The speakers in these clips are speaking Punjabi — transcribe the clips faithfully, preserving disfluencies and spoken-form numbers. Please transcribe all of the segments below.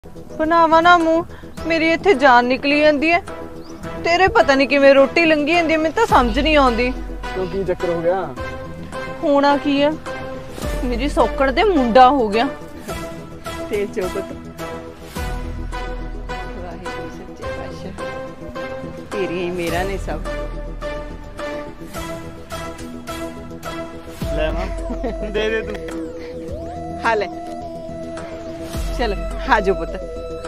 बनावा ना मूँह मेरी इत्थे जान निकली जाती है। तेरे पता नहीं किवें रोटी लंघी जाती है, मैं तो समझ नहीं आती। क्यों की चक्कर हो गया? होना की है, मेरी सौकड़ दे मुंडा हो गया। तेल चौकत वाहिगुरू सच्चे पातशाह, तेरी ही मेरा ने सब। ले मां दे दे तू। हाँ ले चल हाँ जो पुत।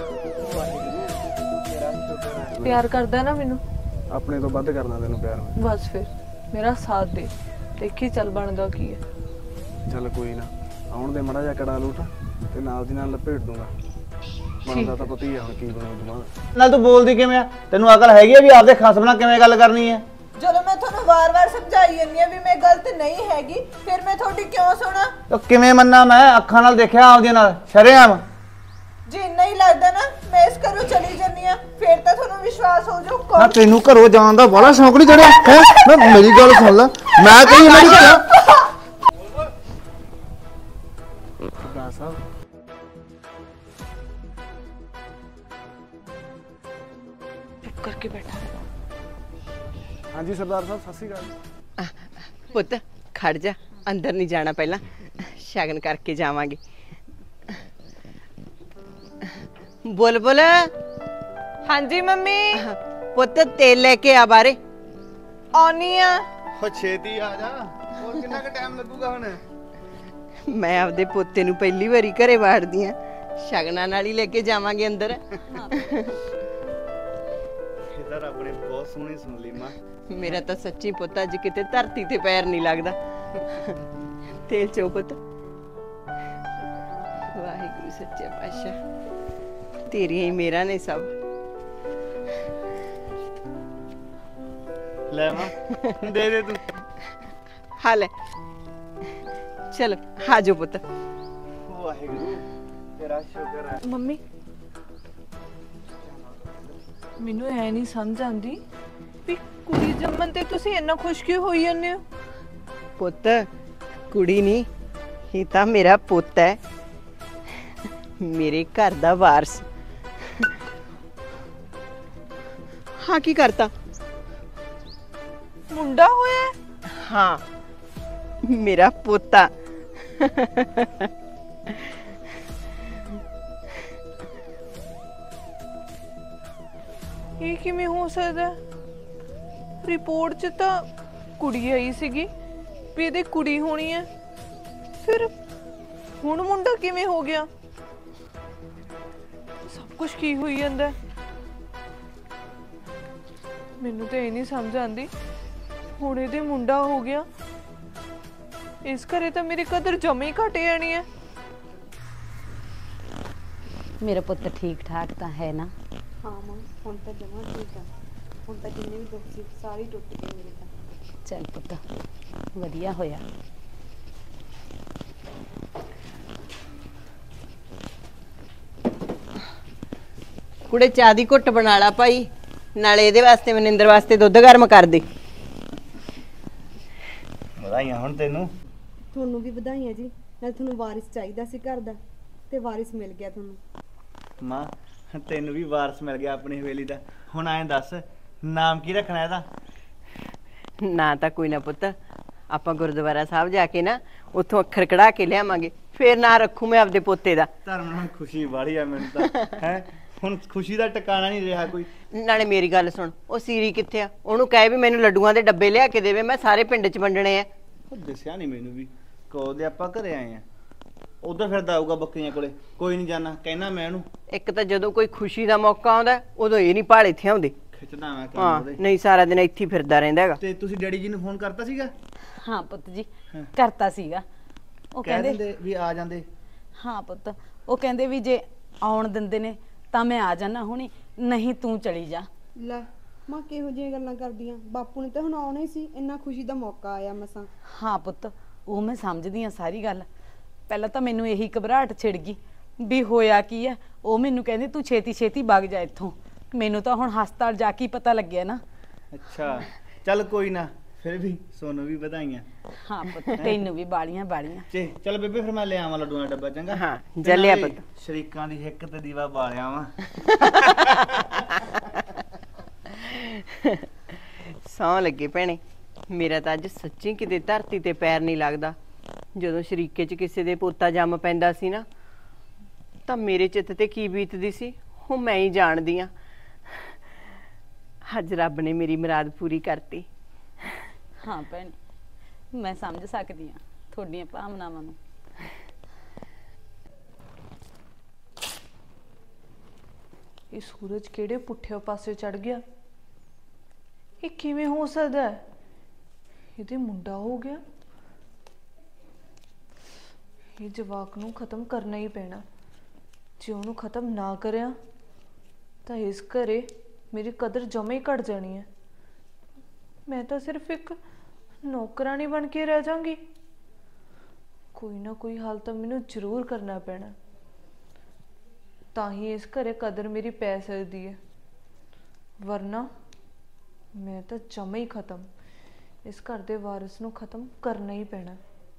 प्यार करदा ना मैनू? अपने तो ਵੱਧ करना तेन प्यार में। बस फिर मेरा साथ दे, देखी चल बनदा की है। चल कोई ना, आउण दे मड़ा जा कड़ा लूट ते नाल दी नाल लपेट दूंगा। बनदा ਤਾਂ ਪਤਾ ਹੀ ਆ ਹੁਣ ਕੀ ਬਣੂ ਦਿਮਾਗ ਨਾਲ। ਤੂੰ ਬੋਲਦੀ ਕਿਵੇਂ ਆ? ਤੈਨੂੰ ਅਕਲ ਹੈਗੀ ਆ ਵੀ ਆਪਦੇ ਖਸਮ ਨਾਲ ਕਿਵੇਂ ਗੱਲ ਕਰਨੀ ਹੈ? ਜਦੋਂ ਮੈਂ ਤੁਹਾਨੂੰ ਵਾਰ-ਵਾਰ ਸਮਝਾਈ ਜਾਂਦੀ ਆ ਵੀ ਮੈਂ ਗਲਤ ਨਹੀਂ ਹੈਗੀ, ਫਿਰ ਮੈਂ ਤੁਹਾਡੀ ਕਿਉਂ ਸੁਣਾ? ਉਹ ਕਿਵੇਂ ਮੰਨਾਂ ਮੈਂ? ਅੱਖਾਂ ਨਾਲ ਦੇਖਿਆ ਆਪਦੀਆਂ ਨਾਲ ਸ਼ਰੇਆਮ। ਜੇ ਨਹੀਂ ਲੱਗਦਾ ਨਾ ਮੈਂ ਇਸ ਘਰੋਂ ਚਲੀ ਜਾਂਦੀ ਆ, ਫਿਰ ਤਾਂ ਤੁਹਾਨੂੰ ਵਿਸ਼ਵਾਸ ਹੋ ਜਾਊ। ਨਾ ਤੈਨੂੰ ਘਰੋਂ ਜਾਣ ਦਾ ਬੜਾ ਸ਼ੌਂਕ ਨਹੀਂ ਚੜਿਆ ਹੈ? ਨਾ ਮੇਰੀ ਗੱਲ ਸੁਣ ਲੈ, ਮੈਂ ਕਹੀ ਇਹਨਾਂ ਦੀ ਸਰਦਾਰ ਸਾਹਿਬ ਚੁੱਪ ਕਰਕੇ ਬੈਠਾ। हाँ जी सरदार साहब सत श्री अकाल। पुत खड़ जा, अंदर नहीं जाना, पहला शगन करके जावांगे। बोल बोल। हाँ जी मम्मी। पुत तेल लेके आ बारे। आनी आ। हो छेती आ जा, और कितना का टाइम लगूगा हुण? मैं आपदे पोते नूं पहली बारी घरे वाड़दी हां, शगनां नाल ही लेके जावांगे अंदर। इधर अपने बहुत सोहनी सुन ली मां। मेरा तो सच्ची पुत अज किते धरती ते पैर नहीं लगदा। तेल चो पुत। वाहिगुरू सच्चे पातशाह, तेरी ही मेरा ने सब। ले मां दे दे तू। हाँ ले चल हाँ जो पुत। वाहिगुरू तेरा शुक्र है। मम्मी ਮੈਨੂੰ ਐ ਨਹੀਂ ਸਮਝ ਆਉਂਦੀ ਵੀ ਕੁੜੀ ਜੰਮਣ ਤੇ ਤੁਸੀਂ ਇੰਨਾ ਖੁਸ਼ ਕਿਉਂ ਹੋਈ ਜਾਂਦੇ ਹੋ? ਪੁੱਤ ਕੁੜੀ ਨਹੀਂ, ਇਹ ਤਾਂ ਮੇਰਾ ਪੁੱਤ ਹੈ, ਮੇਰੇ ਘਰ ਦਾ ਵਾਰਸ। ਹਾਂ ਕੀ ਕਰਤਾ? ਮੁੰਡਾ ਹੋਇਆ? ਹਾਂ ਮੇਰਾ ਪੋਤਾ। ਇਹ ਕਿਵੇਂ ਹੋ ਸਕਦਾ? ਰਿਪੋਰਟ 'ਚ ਤਾਂ ਕੁੜੀ ਆਈ ਸੀਗੀ ਵੀ ਇਹਦੇ ਕੁੜੀ ਹੋਣੀ ਹੈ, ਫਿਰ ਹੁਣ ਮੁੰਡਾ ਕਿਵੇਂ ਹੋ ਗਿਆ? ਸਭ ਕੁਝ ਕੀ ਹੋਈ ਜਾਂਦਾ? ਮੈਨੂੰ ਤਾਂ ਇਹ ਨਹੀਂ ਸਮਝ ਆਉਂਦੀ। ਹੁਣ ਇਹਦੇ ਮੁੰਡਾ ਹੋ ਗਿਆ, ਇਸ ਘਰੇ ਤਾਂ ਮੇਰੀ ਕਦਰ ਜਮੇ ਹੀ ਘਟ ਜਾਣੀ ਹੈ। मेरा पुत्र ठीक ठाक तो है ना? हाँ मां हुण तो जमा ठीक है। हुण तो जिन्ने भी दुख सी सारे टुट गए मेरे तो। चल पुत्र वधिया होया। ਕੁੜੇ ਚਾਹ ਦੀ ਘੁੱਟ ਬਣਾ ਲਾ ਭਾਈ, ਨਾਲੇ ਇਹਦੇ ਵਾਸਤੇ ਮਨਿੰਦਰ ਵਾਸਤੇ ਦੁੱਧ ਗਰਮ ਕਰ ਦੇ। ਵਧਾਈਆਂ ਹੁਣ ਤੈਨੂੰ। ਤੁਹਾਨੂੰ ਵੀ ਵਧਾਈਆਂ ਜੀ, ਨਾਲ ਤੁਹਾਨੂੰ ਵਾਰਿਸ ਚਾਹੀਦਾ ਸੀ ਘਰ ਦਾ ਤੇ ਵਾਰਿਸ ਮਿਲ ਗਿਆ ਤੁਹਾਨੂੰ। ਮਾਂ ਤੈਨੂੰ ਵੀ ਵਾਰਸ ਮਿਲ ਗਿਆ ਆਪਣੀ ਹਵੇਲੀ ਦਾ। ਹੁਣ ਐਂ ਦੱਸ ਨਾਮ ਕੀ ਰੱਖਣਾ ਇਹਦਾ? ਨਾ ਤਾਂ ਕੋਈ ਨਾ ਪੁੱਤ, ਆਪਾਂ ਗੁਰਦੁਆਰਾ ਸਾਹਿਬ ਜਾ ਕੇ ਨਾ ਉੱਥੋਂ ਅੱਖਰ ਕਢਾ ਕੇ ਲਿਆਵਾਂਗੇ, ਫੇਰ ਨਾਂ ਰੱਖੂ ਮੈਂ ਆਪਦੇ ਪੋਤੇ ਦਾ। ਧਰਮ ਨਾਲ ਖੁਸ਼ੀ ਵਾਲੀ ਆ ਮੈਨੂੰ ਤਾਂ ਹੈ। ਹੁਣ ਖੁਸ਼ੀ ਦਾ ਟਿਕਾਣਾ ਨਹੀਂ ਰਿਹਾ ਕੋਈ। ਨਾਲੇ ਮੇਰੀ ਗੱਲ ਸੁਣ, ਉਹ ਸੀਰੀ ਕਿੱਥੇ ਆ? ਉਹਨੂੰ ਕਹੇ ਵੀ ਮੈਨੂੰ ਲੱਡੂਆਂ ਦੇ ਡੱਬੇ ਲਿਆ ਕੇ ਦੇਵੇ, ਮੈਂ ਸਾਰੇ ਪਿੰਡ 'ਚ ਵੰਡਣੇ ਆ। ਉਹ ਦੱਸਿਆ ਨਹੀਂ ਮੈਨੂੰ ਵੀ ਕਦੋਂ ਦੇ ਆਪਾਂ ਘਰੇ ਆਏ ਆ। ਉਧਰ ਫਿਰਦਾ ਆਊਗਾ ਬੱਕਰੀਆਂ ਕੋਲੇ। ਕੋਈ ਨਹੀਂ ਜਾਣਾ, ਕਹਿਣਾ ਮੈਂ ਉਹਨੂੰ। ਇੱਕ ਤਾਂ ਜਦੋਂ ਕੋਈ ਖੁਸ਼ੀ ਦਾ ਮੌਕਾ ਆਉਂਦਾ ਉਦੋਂ ਇਹ ਨਹੀਂ ਭਾਲ ਇੱਥੇ ਆਉਂਦੇ। ਖਿੱਚਦਾ ਮੈਂ ਕੰਮ ਹਾਂ ਉਹਦੇ। ਨਹੀਂ ਸਾਰਾ ਦਿਨ ਇੱਥੇ ਹੀ ਫਿਰਦਾ ਰਹਿੰਦਾ ਹੈਗਾ। ਤੇ ਤੁਸੀਂ ਡੈਡੀ ਜੀ ਨੂੰ ਫੋਨ ਕਰਤਾ ਸੀਗਾ? हाँ पुत जी करता सीगा। ਉਹ ਕਹਿ ਕਹਿੰਦੇ ਦਿੰਦੇ ਵੀ ਆ ਜਾਂਦੇ। ਹਾਂ ਪੁੱਤ, ਉਹ ਕਹਿੰਦੇ ਵੀ ਜੇ ਆਉਣ ਦਿੰਦੇ ਨੇ ਤਾਂ ਮੈਂ ਆ ਜਾਣਾ ਹੁਣੀ, ਨਹੀਂ ਤੂੰ ਚਲੀ ਜਾ। ਲੈ ਮਾਂ ਕਿਹੋ ਜਿਹੀਆਂ ਗੱਲਾਂ ਕਰਦੀਆਂ? ਬਾਪੂ ਨੇ ਤਾਂ ਹੁਣ ਆਉਣਾ ਹੀ ਸੀ, ਇੰਨਾ ਖੁਸ਼ੀ ਦਾ ਮੌਕਾ ਆਇਆ ਮਸਾਂ। ਹਾਂ ਪੁੱਤ ਉਹ ਮੈਂ ਸਮਝਦੀ ਆ ਸਾਰੀ ਗੱਲ। ਪਹਿਲਾਂ ਤਾਂ ਮੈਨੂੰ ਇਹੀ ਘਬਰਾਹਟ ਛਿੜ ਗਈ ਵੀ ਹੋਇਆ ਕੀ ਹੈ। ਉਹ ਮੈਨੂੰ ਕਹਿੰਦੇ ਤੂੰ ਛੇਤੀ ਛੇਤੀ ਵਗ ਜਾ ਇੱਥੋਂ। ਮੈਨੂੰ ਤਾਂ ਹੁਣ ਹਸਪਤਾਲ ਜਾ ਕੇ ਪਤਾ ਲੱਗਿਆ ਨਾ। ਅੱਛਾ ਚੱਲ ਕੋਈ ਨਾ, ਫਿਰ ਵੀ ਸੋਨੂੰ ਵੀ ਵਧਾਈਆਂ। ਹਾਂ ਪੁੱਤ ਤੈਨੂੰ ਵੀ ਬਾਲੀਆਂ ਬਾਲੀਆਂ। ਚੇ ਚੱਲ ਬੇਬੇ ਫਿਰ ਮੈਂ ਲੈ ਆਵਾਂ ਲੱਡੂਆਂ ਦਾ ਡੱਬਾ ਚੰਗਾ। ਹਾਂ, ਤੇ ਜਲਿਆ ਨਾਲੇ ਪੁੱਤ। ਸ਼ਰੀਕਾਂ ਦੀ ਹਿੱਕ ਤੇ ਦੀਵਾ ਬਾਲਿਆ ਵਾਂ। ਸੌਂ ਲੱਗੇ ਭੈਣੇ, ਮੇਰਾ ਤਾਂ ਅੱਜ ਸੱਚੀ ਕਿਤੇ ਧਰਤੀ ਤੇ ਪੈਰ ਨਹੀਂ ਲੱਗਦਾ। ਜਦੋਂ ਸ਼ਰੀਕੇ 'ਚ ਕਿਸੇ ਦੇ ਪੋਤਾ ਜੰਮ ਪੈਂਦਾ ਸੀ ਨਾ, ਤਾਂ ਮੇਰੇ ਚਿੱਤ ਤੇ ਕੀ ਬੀਤਦੀ ਸੀ ਉਹ ਮੈਂ ਹੀ ਜਾਣਦੀ ਆ। ਅੱਜ ਰੱਬ ਨੇ ਮੇਰੀ ਮੁਰਾਦ ਪੂਰੀ ਕਰਤੀ। ਹਾਂ ਭੈਣ, ਮੈਂ ਸਮਝ ਸਕਦੀ ਹਾਂ ਤੁਹਾਡੀਆਂ ਭਾਵਨਾਵਾਂ ਨੂੰ। ਇਹ ਸੂਰਜ ਕਿਹੜੇ ਪੁੱਠੇ ਪਾਸੇ ਚੜ ਗਿਆ? ਇਹ ਕਿਵੇਂ ਹੋ ਸਕਦਾ ਹੈ? ਇਹਦੇ ਮੁੰਡਾ ਹੋ ਗਿਆ। ਇਹ ਜਵਾਕ ਨੂੰ ਖਤਮ ਕਰਨਾ ਹੀ ਪੈਣਾ। ਜੇ ਉਹਨੂੰ ਖਤਮ ਨਾ ਕਰਿਆ ਤਾਂ ਇਸ ਘਰੇ ਮੇਰੀ ਕਦਰ ਜਮੇ ਹੀ ਘਟ ਜਾਣੀ ਹੈ। ਮੈਂ ਤਾਂ ਸਿਰਫ ਇੱਕ ਨੌਕਰਾਨੀ ਬਣ ਕੇ ਰਹਿ ਜਾਵਾਂਗੀ। ਕੋਈ ਨਾ ਕੋਈ ਹੱਲ ਤਾਂ ਮੈਨੂੰ ਜ਼ਰੂਰ ਕਰਨਾ ਪੈਣਾ, ਤਾਂ ਹੀ ਇਸ ਘਰੇ ਕਦਰ ਮੇਰੀ ਪੈ ਸਕਦੀ ਹੈ। ਵਰਨਾ ਮੈਂ ਤਾਂ ਜਮੇ ਹੀ ਖਤਮ। ਇਸ ਘਰ ਦੇ ਵਾਰਿਸ ਨੂੰ ਖਤਮ ਕਰਨਾ ਹੀ ਪੈਣਾ।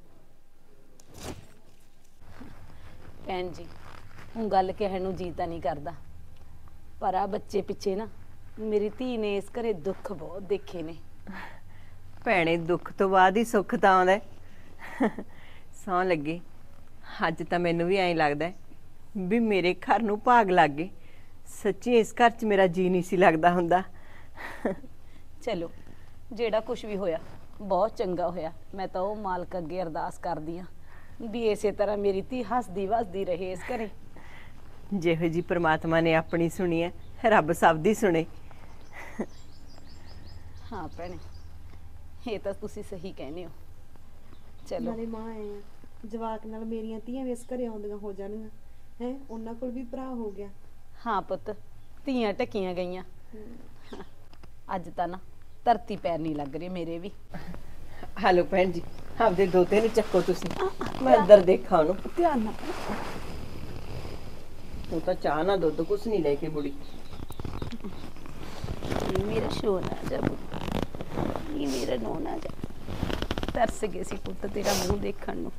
ਭੈਣ ਜੀ, ਹੁਣ ਗੱਲ ਕਹਿਣ ਨੂੰ ਜੀ ਤਾਂ ਨਹੀਂ ਕਰਦਾ, ਪਰ ਆ ਬੱਚੇ ਪਿੱਛੇ ਨਾ ਮੇਰੀ ਧੀ ਨੇ ਇਸ ਘਰੇ ਦੁੱਖ ਬਹੁਤ ਦੇਖੇ ਨੇ। ਭੈਣੇ, ਦੁੱਖ ਤੋਂ ਬਾਅਦ ਹੀ ਸੁੱਖ ਤਾਂ ਆਉਂਦਾ। ਸੌਂ ਲੱਗੇ, ਅੱਜ ਤਾਂ ਮੈਨੂੰ ਵੀ ਐਂ ਲੱਗਦਾ ਵੀ ਮੇਰੇ ਘਰ ਨੂੰ ਭਾਗ ਲੱਗ ਗਏ। ਸੱਚੀ ਇਸ ਘਰ 'ਚ ਮੇਰਾ ਜੀ ਨਹੀਂ ਸੀ ਲੱਗਦਾ ਹੁੰਦਾ। ਚਲੋ, ਜਿਹੜਾ ਕੁਝ ਵੀ ਹੋਇਆ ਬਹੁਤ ਚੰਗਾ ਹੋਇਆ। ਮੈਂ ਤਾਂ ਉਹ ਮਾਲਕ ਅੱਗੇ ਅਰਦਾਸ ਕਰਦੀ ਆ ਵੀ ਇਸੇ ਤਰ੍ਹਾਂ ਮੇਰੀ ਧੀ ਹੱਸਦੀ ਵਸਦੀ ਰਹੇ ਇਸ ਘਰੇ। ਜਿਹੋ ਜੀ ਪ੍ਰਮਾਤਮਾ ਨੇ ਆਪਣੀ ਸੁਣੀ ਹੈ, ਰੱਬ ਸਭ ਦੀ ਸੁਣੇ। ਹਾਂ ਭੈਣੇ, ਇਹ ਤਾਂ ਤੁਸੀਂ ਸਹੀ ਕਹਿੰਦੇ ਹੋ। ਚਲੋ ਨਾਲੇ ਮਾਂ ਆਏ ਆ, ਜਵਾਕ ਨਾਲ ਮੇਰੀਆਂ ਧੀਆਂ ਵੀ ਇਸ ਘਰੇ ਆਉਂਦੀਆਂ ਹੋ ਜਾਣਗੀਆਂ ਹੈ। ਉਹਨਾਂ ਕੋਲ ਵੀ ਭਰਾ ਹੋ ਗਿਆ। ਹਾਂ ਪੁੱਤ, ਧੀਆਂ ਟਕੀਆਂ ਗਈਆਂ। ਅੱਜ ਤਾਂ ਨਾ ਧਰਤੀ ਪੈਰ ਨਹੀਂ ਲੱਗ ਰਹੀ ਮੇਰੇ ਵੀ। ਹੈਲੋ ਭੈਣ ਜੀ, ਆਪਦੇ ਦੋਤੇ ਨੂੰ ਚੱਕੋ ਤੁਸੀਂ, ਮੈਂ ਅੰਦਰ ਦੇਖਾਂ ਉਹਨੂੰ। ਧਿਆਨ ਨਾਲ। ਉਹ ਤਾਂ ਚਾਹ ਨਾ ਦੁੱਧ ਕੁਛ ਨਹੀਂ ਲੈ ਕੇ ਮੁੜੀ। ਇਹ ਮੇਰਾ ਸੋਨਾ ਜਾ ਪੁੱਤ, ਇਹ ਮੇਰਾ ਨੋਨਾ ਜਾ। ਤਰਸ ਗਏ ਸੀ ਪੁੱਤ ਤੇਰਾ ਮੂੰਹ ਦੇਖਣ ਨੂੰ।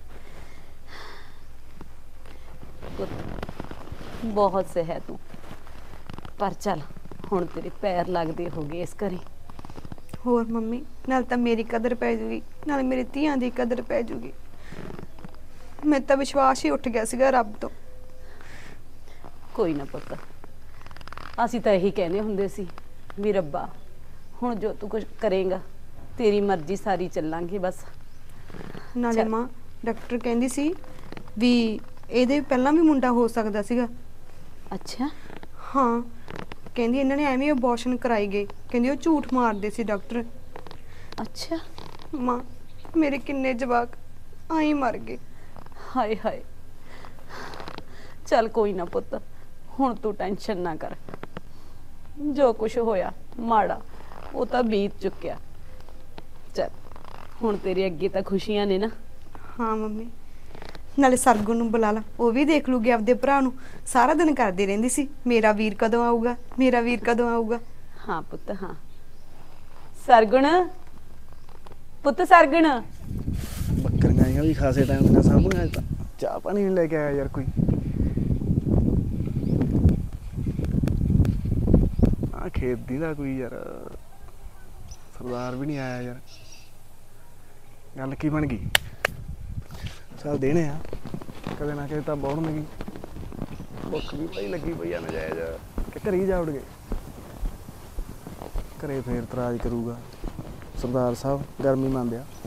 ਪੁੱਤ ਬਹੁਤ ਸਹਿ ਤੂੰ, ਪਰ ਚੱਲ ਹੁਣ ਤੇਰੇ ਪੈਰ ਲੱਗਦੇ ਹੋ ਗਏ ਇਸ ਘਰੇ। ਹੋਰ ਮੰਮੀ, ਨਾਲ ਤਾਂ ਮੇਰੀ ਕਦਰ ਪੈ ਜੂਗੀ, ਨਾਲ ਮੇਰੀ ਧੀਆਂ ਦੀ ਕਦਰ ਪੈ ਜੂਗੀ। ਮੈਂ ਤਾਂ ਵਿਸ਼ਵਾਸ ਹੀ ਉੱਠ ਗਿਆ ਸੀਗਾ ਰੱਬ ਤੋਂ। ਕੋਈ ਨਾ ਪੁੱਤ, ਅਸੀਂ ਤਾਂ ਇਹੀ ਕਹਿੰਦੇ ਹੁੰਦੇ ਸੀ ਵੀ ਰੱਬਾ ਹੁਣ ਜੋ ਤੂੰ ਕੁਝ ਕਰੇਗਾ ਤੇਰੀ ਮਰਜ਼ੀ ਸਾਰੀ ਚੱਲਾਂਗੇ ਬਸ। ਨਾਲੇ ਚੱਲ। ਮਾਂ, ਡਾਕਟਰ ਕਹਿੰਦੀ ਸੀ ਵੀ ਇਹਦੇ ਪਹਿਲਾਂ ਵੀ ਮੁੰਡਾ ਹੋ ਸਕਦਾ ਸੀਗਾ। ਅੱਛਾ, ਹਾਂ, ਕਹਿੰਦੀ ਇਹਨਾਂ ਨੇ ਐਵੇਂ ਅਬੋਰਸ਼ਨ ਕਰਾਈ ਗਏ। ਕਹਿੰਦੀ ਉਹ ਝੂਠ ਮਾਰਦੇ ਸੀ ਡਾਕਟਰ। ਅੱਛਾ। ਮਾਂ, ਮੇਰੇ ਕਿੰਨੇ ਜਵਾਕ ਆਈ ਮਰ ਗਏ। ਹਾਏ ਹਾਏ। ਚੱਲ ਕੋਈ ਨਾ ਪੁੱਤ, ਹੁਣ ਤੂੰ ਟੈਨਸ਼ਨ ਨਾ ਕਰ। ਜੋ ਕੁਝ ਹੋਇਆ ਮਾੜਾ ਉਹ ਤਾਂ ਬੀਤ ਚੁੱਕਿਆ। ਚੱਲ ਹੁਣ ਤੇਰੇ ਅੱਗੇ ਤਾਂ ਖੁਸ਼ੀਆਂ ਨੇ ਨਾ। ਹਾਂ ਮੰਮੀ, ਨਾਲੇ ਸਰਗੁਣ ਨੂੰ ਬੁਲਾ ਲਾ, ਉਹ ਵੀ ਦੇਖ ਲੂਗੀ ਆਪਦੇ ਭਰਾ ਨੂੰ। ਸਾਰਾ ਦਿਨ ਕਰਦੀ ਰਹਿੰਦੀ ਸੀ ਮੇਰਾ ਵੀਰ ਕਦੋਂ ਆਊਗਾ, ਮੇਰਾ ਵੀਰ ਕਦੋਂ ਆਊਗਾ। ਹਾਂ ਪੁੱਤ, ਹਾਂ। ਸਰਗੁਣ ਪੁੱਤ, ਸਰਗੁਣ। ਬੱਕਰੀਆਂ ਆਈਆਂ ਵੀ ਖਾਸੇ ਟਾਈਮ ਦੀਆਂ ਸਾਂਭੀਆਂ। ਅੱਜ ਤਾਂ ਚਾਹ ਪਾਣੀ ਨਹੀਂ ਲੈ ਕੇ ਆਇਆ ਯਾਰ ਕੋਈ। ਆ ਖੇਤ ਦੀ ਦਾ ਕੋਈ ਯਾਰ ਸਰਦਾਰ ਵੀ ਨਹੀਂ ਆਇਆ ਯਾਰ। ਗੱਲ ਕੀ ਬਣ ਗਈ? ਚੱਲ ਦੇਣੇ ਆ, ਕਦੇ ਨਾ ਕਦੇ ਤਾਂ ਬੌੜਨਗੀ। ਭੁੱਖ ਵੀ ਪਈ ਲੱਗੀ ਪਈ ਆ ਨਜਾਇਜ਼, ਕਿ ਘਰੇ ਹੀ ਜਾ ਉੜ ਗਏ। ਘਰੇ ਫੇਰ ਇਤਰਾਜ਼ ਕਰੂਗਾ ਸਰਦਾਰ ਸਾਹਿਬ, ਗਰਮੀ ਮੰਨਦੇ ਆ।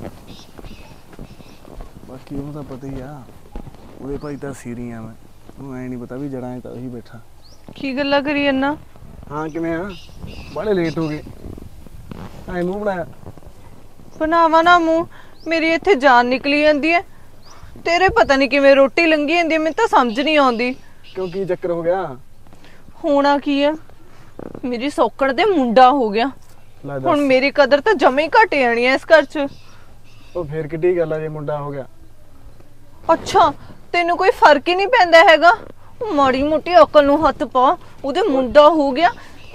ਬਾਕੀ ਉਹਨੂੰ ਤਾਂ ਪਤਾ ਹੀ ਆ, ਉਹਦੇ ਭਾਈ ਤਾਂ ਸੀਰੀ ਆ। ਮੈਂ ਉਹਨੂੰ ਐ ਨਹੀਂ ਪਤਾ ਵੀ ਜੜਾਂ 'ਚ ਤਾਂ ਉਹੀ ਬੈਠਾ। ਕੀ ਗੱਲਾਂ ਕਰੀ ਜੰਨਾ? ਹਾਂ ਕਿਵੇਂ ਆ? ਬੜੇ ਲੇਟ ਹੋ ਗਏ। ਐ ਮੂੰਹ ਬਣਾਇਆ। ਬਣਾਵਾ ਨਾ ਮੂੰਹ, ਮੇਰੀ ਇੱਥੇ ਜਾਨ ਨਿਕਲੀ ਜਾਂਦੀ ਹੈ। ਤੇਰੇ ਪਤਾ ਨਹੀਂ ਕਿਵੇਂ ਰੋਟੀ ਲੰਘੀ ਜਾਂਦੀ ਹੈ, ਮੈਨੂੰ ਤਾਂ ਸਮਝ ਨਹੀਂ ਆਉਂਦੀ। ਕਿਉਂ, ਕੀ ਚੱਕਰ ਹੋ ਗਿਆ? ਹੋਣਾ ਕੀ ਆ, ਮੇਰੀ ਸੌਕਣ ਦੇ ਮੁੰਡਾ ਹੋ ਗਿਆ। ਲੈ ਦੱਸ। ਹੁਣ ਮੇਰੀ ਕਦਰ ਤਾਂ ਜਮੇ ਹੀ ਘਟ ਜਾਣੀ ਹੈ ਇਸ ਘਰ 'ਚ। ਉਹ ਫੇਰ ਕਿੱਡੀ ਗੱਲ ਆ ਜੇ ਮੁੰਡਾ ਹੋ ਗਿਆ। ਅੱਛਾ, ਤੈਨੂੰ ਕੋਈ ਫਰਕ ਹੀ ਨਹੀਂ ਪੈਂਦਾ ਹੈਗਾ? ਮਾੜੀ ਮੋਟੀ ਅਕਲ ਨੂੰ ਹੱਥ ਪਾ। ਉਹਦੇ ਮੁੰਡਾ ਹੋ ਗਿਆ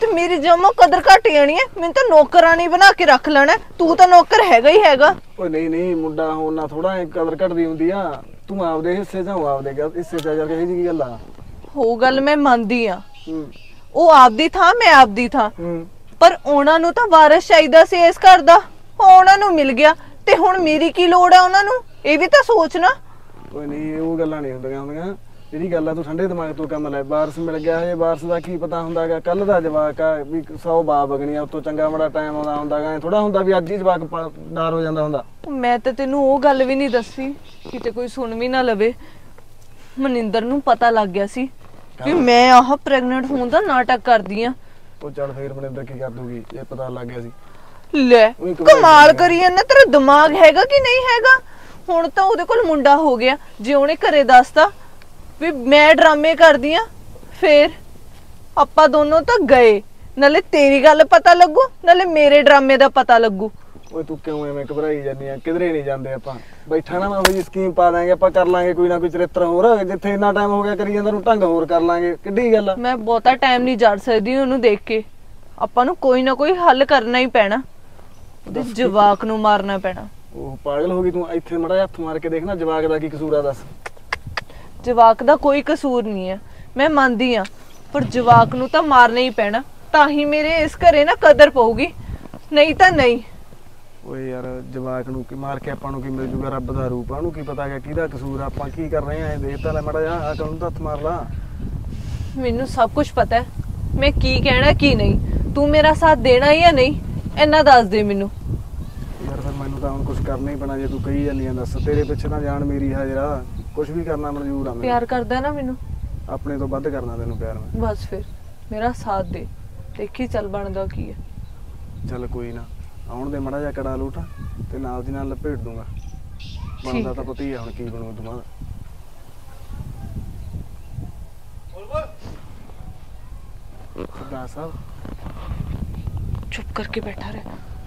ਤੇ ਮੇਰੀ ਜਮਾ ਕਦਰ ਘਟ ਜਾਣੀ ਹੈ। ਮੈਨੂੰ ਤਾਂ ਨੌਕਰਾਨੀ ਬਣਾ ਕੇ ਰੱਖ ਲੈਣਾ। ਤੂੰ ਤਾਂ ਨੌਕਰ ਹੈਗਾ ਹੀ ਹੈਗਾ। ਓਏ ਨਹੀਂ ਨਹੀਂ, ਮੁੰਡਾ ਹੋਣ ਨਾਲ ਥੋੜਾ ਕਦਰ ਘਟਦੀ ਹੁੰਦੀ ਆ। ਤੂੰ ਆਪਦੇ ਹਿੱਸੇ ਜਾਂ ਆਪਦੇ ਹਿੱਸੇ ਚ ਜਾ ਕੇ ਇਹ ਜੀ ਗੱਲ ਆ। ਉਹ ਗੱਲ ਮੈਂ ਮੰਨਦੀ ਆ, ਹੂੰ ਉਹ ਆਪਦੀ ਥਾਂ ਮੈਂ ਆਪਦੀ ਥਾਂ, ਹੂੰ ਪਰ ਉਹਨਾਂ ਨੂੰ ਤਾਂ ਵਾਰਿਸ ਚਾਹੀਦਾ ਸੀ ਇਸ ਘਰ ਦਾ। ਉਹਨਾਂ ਨੂੰ ਮਿਲ ਗਿਆ ਤੇ ਹੁਣ ਮੇਰੀ ਕੀ ਲੋੜ ਆ ਉਹਨਾਂ ਨੂੰ? ਇਹ ਵੀ ਤਾਂ ਸੋਚਣਾ। ਓਏ ਨਹੀਂ, ਉਹ ਗੱਲਾਂ ਨਹੀਂ ਹੁੰਦੀਆਂ ਹੁੰਦੀਆਂ। ਜਿਹੜੀ ਗੱਲ ਆ ਤੂੰ ਠੰਡੇ ਦਿਮਾਗ ਤੋਂ ਕੰਮ ਲੈ। ਵਾਰਸ ਮਿਲ ਗਿਆ ਹਜੇ, ਵਾਰਸ ਦਾ ਕੀ ਪਤਾ ਹੁੰਦਾਗਾ। ਕੱਲ ਦਾ ਜਵਾਕ ਆ ਵੀ ਸੌ ਬਾਪ ਬਗਣੀ ਆ, ਉਤੋਂ ਚੰਗਾ ਬੜਾ ਟਾਈਮ ਆਉਂਦਾ ਹੁੰਦਾਗਾ। ਥੋੜਾ ਹੁੰਦਾ ਵੀ ਅੱਜ ਹੀ ਜਵਾਕ ਡਰ ਹੋ ਜਾਂਦਾ ਹੁੰਦਾ। ਮੈਂ ਤਾਂ ਤੈਨੂੰ ਉਹ ਗੱਲ ਵੀ ਨਹੀਂ ਦੱਸੀ, ਕਿਤੇ ਕੋਈ ਸੁਣ ਵੀ ਨਾ ਲਵੇ। ਮਨਿੰਦਰ ਨੂੰ ਪਤਾ ਲੱਗ ਗਿਆ ਸੀ ਵੀ ਮੈਂ ਆਹ ਪ੍ਰੈਗਨੈਂਟ ਹੋਣ ਦਾ ਨਾਟਕ ਕਰਦੀ ਆ। ਉਹ ਚੱਲ ਫੇਰ ਮਨਿੰਦਰ ਕੀ ਕਰ ਦੂਗੀ, ਇਹ ਪਤਾ ਲੱਗ ਗਿਆ ਸੀ। ਲੈ ਕਮਾਲ ਕਰੀ ਜਾਂਦਾ, ਤੇਰਾ ਦਿਮਾਗ ਹੈਗਾ ਕਿ ਨਹੀਂ ਹੈਗਾ? ਹੁਣ ਤਾਂ ਉਹਦੇ ਕੋਲ ਮੁੰਡਾ ਹੋ ਗਿਆ। ਜੇ ਉਹਨੇ ਘਰੇ ਦੱਸਤਾ ਵੀ ਮੈਂ ਡਰਾਮੇ ਕਰਦੀ ਆ, ਫੇਰ ਆਪਾਂ ਦੋਨੋਂ ਤਾਂ ਗਏ। ਨਾਲੇ ਤੇਰੀ ਗੱਲ ਪਤਾ ਲੱਗੂ, ਨਾਲੇ ਮੇਰੇ ਡਰਾਮੇ ਦਾ ਪਤਾ ਲੱਗੂ। ਓਏ ਤੂੰ ਕਿਉਂ ਐਵੇਂ ਘਬਰਾਈ ਜਾਂਦੀ ਆ? ਕਿਧਰੇ ਨਹੀਂ ਜਾਂਦੇ ਆਪਾਂ। ਬੈਠਾ ਨਾ ਮੈਂ ਉਹੀ ਸਕੀਮ ਪਾ ਦਾਂਗੇ ਆਪਾਂ, ਕਰ ਲਾਂਗੇ ਕੋਈ ਨਾ ਕੋਈ ਚਰਿੱਤਰ ਹੋਰ। ਜਿੱਥੇ ਇੰਨਾ ਟਾਈਮ ਹੋ ਗਿਆ ਕਰੀ ਜਾਂਦਾ, ਨੂੰ ਢੰਗ ਹੋਰ ਕਰ ਲਾਂਗੇ। ਕਿੱਡੀ ਗੱਲ ਆ? ਮੈਂ ਬਹੁਤਾ ਟਾਈਮ ਨਹੀਂ ਜੜ ਸਕਦੀ ਉਹਨੂੰ ਦੇਖ ਕੇ। ਆਪਾਂ ਨੂੰ ਕੋਈ ਨਾ ਕੋਈ ਹੱਲ ਕਰਨਾ ਹੀ ਪੈਣਾ। ਉਹਦੇ ਜਵਾਕ ਨੂੰ ਮਾਰਨਾ ਪੈਣਾ। ਉਹ ਪਾਗਲ ਹੋ ਗਈ ਤੂੰ? ਇੱਥੇ ਮੜਾ ਹੱਥ ਮਾਰ ਕੇ ਦੇਖਣਾ, ਜਵਾਕ ਦਾ ਕੀ ਕਸੂਰ ਆ ਦੱਸ। ਜਵਾਕ ਦਾ ਕੋਈ ਕਸੂਰ ਨਹੀਂ ਹੈ, ਮੈਂ ਮੰਨਦੀ ਆ, ਪਰ ਜਵਾਕ ਨੂੰ ਤਾਂ ਮਾਰਨਾ ਹੀ ਪੈਣਾ। ਤਾਂ ਹੀ ਮੇਰੇ ਇਸ ਘਰੇ ਨਾ ਕਦਰ ਪਊਗੀ, ਨਹੀਂ ਤਾਂ ਨਹੀਂ। ਓਏ ਯਾਰ ਜਵਾਕ ਨੂੰ ਕੀ ਮਾਰ ਕੇ ਆਪਾਂ ਨੂੰ ਕੀ ਮਿਲ ਜੂਗਾ? ਰੱਬ ਦਾ ਰੂਪ ਆ, ਉਹਨੂੰ ਕੀ ਪਤਾ ਕਿ ਕਿਹਦਾ ਕਸੂਰ ਆ, ਆਪਾਂ ਕੀ ਕਰ ਰਹੇ ਆ। ਇਹ ਦੇਖ ਤਾਂ ਲੈ ਮੜਾ ਜਾ, ਅਕਲ ਨੂੰ ਤਾਂ ਹੱਥ ਮਾਰ ਲਾ। ਮੈਨੂੰ ਸਭ ਕੁਝ ਪਤਾ ਹੈ, ਮੈਂ ਕੀ ਕਹਿਣਾ ਕੀ ਨਹੀਂ। ਤੂੰ ਮੇਰਾ ਸਾਥ ਦੇਣਾ ਹੀ ਜਾਂ ਨਹੀਂ, ਇੰਨਾ ਦੱਸ ਦੇ ਮੈਨੂੰ। ਯਾਰ ਫਿਰ ਮੈਨੂੰ ਤਾਂ ਹੁਣ ਕੁਝ ਕਰਨਾ ਹੀ ਪੈਣਾ। ਜੇ ਤੂੰ ਕਹੀ ਜਾਂਦੀ ਆ ਦੱਸ, ਤੇਰੇ ਪਿੱਛੇ ਤਾਂ ਜਾਣ ਮੇਰੀ ਹਾਜ਼ਰਾ। ਕੁਝ ਵੀ ਕਰਨਾ ਮਨਜ਼ੂਰ ਆ ਮੈਨੂੰ। ਪਿਆਰ ਕਰਦਾ ਨਾ ਮੈਨੂੰ? ਆਪਣੇ ਤੋਂ ਵੱਧ ਕਰਨਾ ਤੈਨੂੰ ਪਿਆਰ ਮੈਂ। ਬਸ ਫਿਰ ਮੇਰਾ ਸਾਥ ਦੇ, ਦੇਖੀ ਚੱਲ ਬਣਦਾ ਕੀ ਹੈ। ਚੱਲ ਕੋਈ ਨਾ, ਆਉਣ ਦੇ ਮੜਾ ਜਾ ਕੜਾ ਲੂਟ ਤੇ ਨਾਲ ਦੀ ਨਾਲ ਲਪੇਟ ਦੂੰਗਾ। ਬਣਦਾ ਤਾਂ ਪਤਾ ਹੀ ਆ ਹੁਣ ਕੀ ਬਣੂ ਦੁਬਾਰਾ। ਸਰਦਾਰ ਸਾਹਿਬ ਚੁੱਪ ਕਰਕੇ ਬੈਠਾ ਰਹਿ।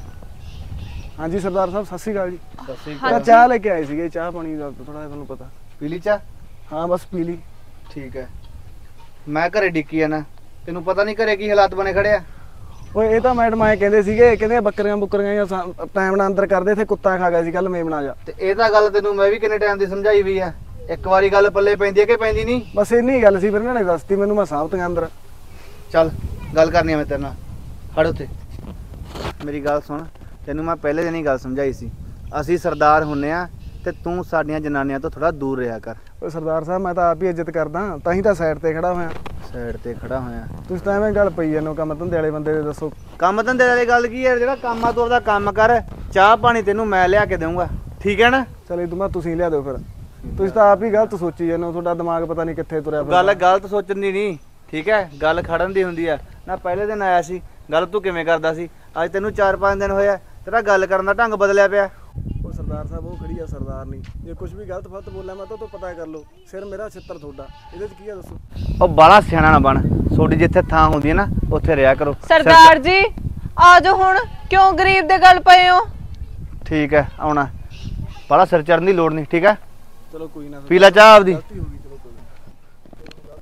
ਹਾਂਜੀ ਸਰਦਾਰ ਸਾਹਿਬ, ਸਤਿ ਸ਼੍ਰੀ ਅਕਾਲ ਜੀ। ਸਤਿ ਸ੍ਰੀ ਹਾਂਜੀ। ਅਕਾਲ। ਮੈਂ ਚਾਹ ਲੈ ਕੇ ਆਏ ਸੀਗੇ, ਚਾਹ ਪਾਣੀ ਦਾ ਥੋੜਾ ਜਿਹਾ ਤੁਹਾਨੂੰ ਪਤਾ। ਪੀ ਲਈ ਚਾਹ? ਹਾਂ ਬਸ ਪੀ ਲਈ। ਠੀਕ ਹੈ। ਮੈਂ ਘਰੇ ਡਿੱਕੀ ਆ ਨਾ, ਤੈਨੂੰ ਪਤਾ ਨਹੀਂ ਘਰੇ ਕੀ ਹਾਲਾਤ ਬਣੇ ਖੜੇ ਆ। ਓਏ ਇਹ ਤਾਂ ਮੈਡਮ ਆਏ ਕਹਿੰਦੇ ਸੀਗੇ, ਕਹਿੰਦੇ ਬੱਕਰੀਆਂ ਬੁੱਕਰੀਆਂ ਜਾਂ ਟਾਈਮ ਨਾਲ ਅੰਦਰ ਕਰਦੇ, ਇੱਥੇ ਕੁੱਤਾ ਖਾ ਗਿਆ ਸੀ ਕੱਲ ਮੇਮਣਾ ਜਾ। ਤੇ ਇਹ ਤਾਂ ਗੱਲ ਤੈਨੂੰ ਮੈਂ ਵੀ ਕਿੰਨੇ ਟਾਈਮ ਦੀ ਸਮਝਾਈ ਵੀ ਆ। ਇੱਕ ਵਾਰੀ ਗੱਲ ਪੱਲੇ ਪੈਂਦੀ ਹੈ ਕਿ ਪੈਂਦੀ ਨਹੀਂ? ਬਸ ਇੰਨੀ ਗੱਲ ਸੀ, ਫਿਰ ਇਹਨਾਂ ਨੇ ਦੱਸਤੀ ਮੈਨੂੰ, ਮੈਂ ਸਾਂਭਤੀਆਂ ਅੰਦਰ। ਚੱਲ ਗੱਲ ਕਰਨੀ ਆ ਮੈਂ ਤੇਰੇ ਨਾਲ, ਖੜ ਉੱਤੇ। ਮੇਰੀ ਗੱਲ ਸੁਣ, ਤੈਨੂੰ ਮੈਂ ਪਹਿਲੇ ਦਿਨ ਹੀ ਗੱਲ ਸਮਝਾਈ ਸੀ, ਅਸੀਂ ਸਰਦਾਰ ਹੁੰਨੇ ਆ ਤੇ ਤੂੰ ਸਾਡੀਆਂ ਜਨਾਨੀਆਂ ਤੋਂ ਥੋੜਾ ਦੂਰ ਰਿਹਾ ਕਰ। ਓਏ ਸਰਦਾਰ ਸਾਹਿਬ ਮੈਂ ਤਾਂ ਆਪ ਹੀ ਇੱਜ਼ਤ ਕਰਦਾ, ਤਾਂ ਹੀ ਤਾਂ ਸਾਈਡ ਤੇ ਖੜਾ ਹੋਇਆ। ਸਾਈਡ ਤੇ ਖੜਾ ਹੋਇਆ? ਤੁਸੀਂ ਤਾਂ ਐਵੇਂ ਗੱਲ ਪਈ ਜਾਂਦੇ ਹੋ ਕੰਮ ਧੰਦੇ ਵਾਲੇ ਬੰਦੇ ਦੇ। ਦੱਸੋ ਕੰਮ ਧੰਦੇ ਵਾਲੀ ਗੱਲ ਕੀ ਹੈ? ਜਿਹੜਾ ਕੰਮ ਆ ਤੂੰ ਆਪਦਾ ਕੰਮ ਕਰ, ਚਾਹ ਪਾਣੀ ਤੈਨੂੰ ਮੈਂ ਲਿਆ ਕੇ ਦੇਵਾਂਗਾ, ਠੀਕ ਹੈ ਨਾ? ਚਲ ਇਹ ਮੈਂ ਤੁਸੀਂ ਲਿਆ ਦਿਓ ਫਿਰ। ਤੁਸੀਂ ਤਾਂ ਆਪ ਹੀ ਗਲਤ ਸੋਚੀ ਜਾਂਦੇ ਹੋ, ਤੁਹਾਡਾ ਦਿਮਾਗ ਪਤਾ ਨਹੀਂ ਕਿੱਥੇ ਤੁਰਿਆ ਫਿਰਦਾ। ਗੱਲ ਗਲਤ ਸੋਚਣ ਦੀ ਨਹੀਂ, ਠੀਕ ਹੈ? ਗੱਲ ਖੜਨ ਦੀ ਹੁੰਦੀ ਆ ਨਾ। ਪਹਿਲੇ ਦਿਨ ਆਇਆ ਸੀ, ਗੱਲ ਤੂੰ ਕਿਵੇਂ ਕਰਦਾ ਸੀ, ਅੱਜ ਤੈਨੂੰ ਚਾਰ ਪੰਜ ਦਿਨ ਹੋਇਆ ਤੇਰਾ ਗੱਲ ਕਰਨ ਦਾ ਢੰਗ ਬਦਲਿਆ ਪਿਆ। ਉਹ ਸਰਦਾਰ ਸਾਹਿਬ ਉਹ ਖੜੀ ਆ ਸਰਦਾਰ ਨਹੀਂ, ਜੇ ਕੁਝ ਵੀ ਗਲਤ ਫਲਤ ਬੋਲਿਆ ਮੈਂ ਤਾਂ ਉਹ ਤੋਂ ਪਤਾ ਕਰ ਲਓ। ਸਿਰ ਮੇਰਾ ਛਿੱਤਰ ਤੁਹਾਡਾ, ਇਹਦੇ 'ਚ ਕੀ ਆ ਦੱਸੋ? ਉਹ ਬਾਲਾ ਸਿਆਣਾ ਨਾ ਬਣ, ਤੁਹਾਡੀ ਜਿੱਥੇ ਥਾਂ ਹੁੰਦੀ ਹੈ ਨਾ ਉੱਥੇ ਰਿਹਾ ਕਰੋ। ਸਰਦਾਰ ਜੀ ਆ ਜਾਓ ਹੁਣ, ਕਿਉਂ ਗਰੀਬ ਦੇ ਗੱਲ ਪਏ ਹੋ? ਠੀਕ ਹੈ, ਆਉਣਾ। ਬਾਲਾ ਸਿਰ ਚੜਨ ਦੀ ਲੋੜ ਨਹੀਂ, ਠੀਕ ਹੈ? ਚਲੋ ਕੋਈ ਨਾ, ਪੀ ਲੈ ਚਾਹ ਆਪਦੀ। ਗਲਤੀ ਹੋ ਗਈ, ਚਲੋ ਕੋਈ ਨਾ।